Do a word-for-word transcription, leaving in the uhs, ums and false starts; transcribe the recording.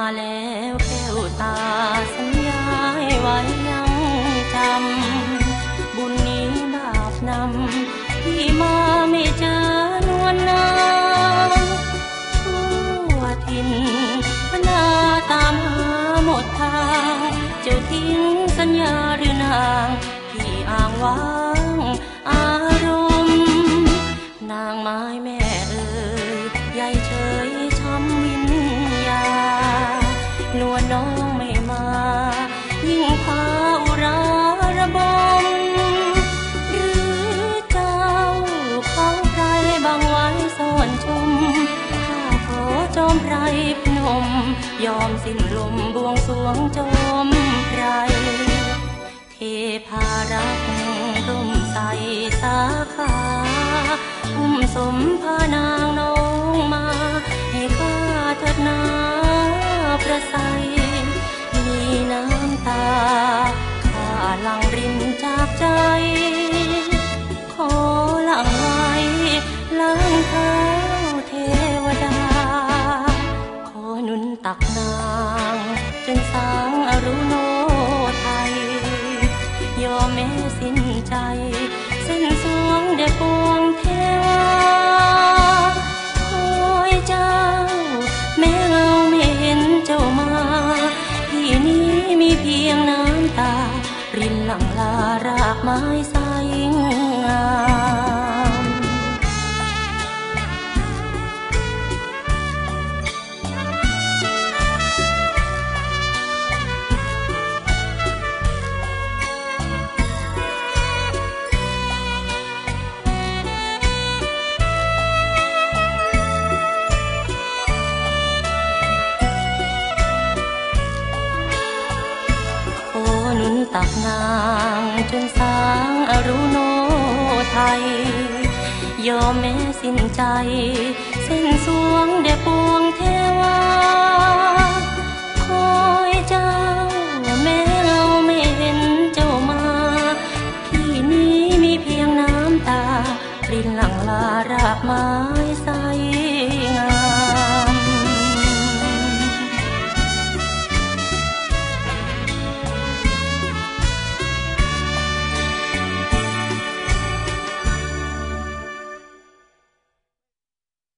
แล้วแก้วตาสัญญาไว้ยังจำบุญนี้บาปนำที่มาไม่เจอนวลนางทั่วถิ่นพนาตามหาหมดทางเจ้าทิ้งสัญญาหรือนางที่อ้างว้างอารมณ์นางไม้แม่เอ่ยใหญ่เฉยช้ำวิญญาณวลน้องไม่มายิ่งพาอุราระบมหรือเจ้าเขาใครบางไว้ซ่อนชมข้าขอจอมไพรพนมยอมสิ้นลมบวงสรวงจอมไพรเทพารักร่มใสสาขาอุ้มสมพานางน้องมาให้ข้าเถิดนาประไสมีน้ำตาข้าหลั่งรินจากใจขอหลั่งไว้ล้างเท้าเทวดาขอหนุนตักนางจนสางอรุโนไทยยอมแม้สิ้นใจเส้นสวงแด่ปวงเทวาคอยเจ้าแม้เราไม่เห็นเจ้ามาที่นี้มีเพียงน้ำตารินหลั่งลารากไม้ใสงามตักนางจนสางอรุโนไทยยอมแม้สิ้นใจเส้นสวงแด่ปว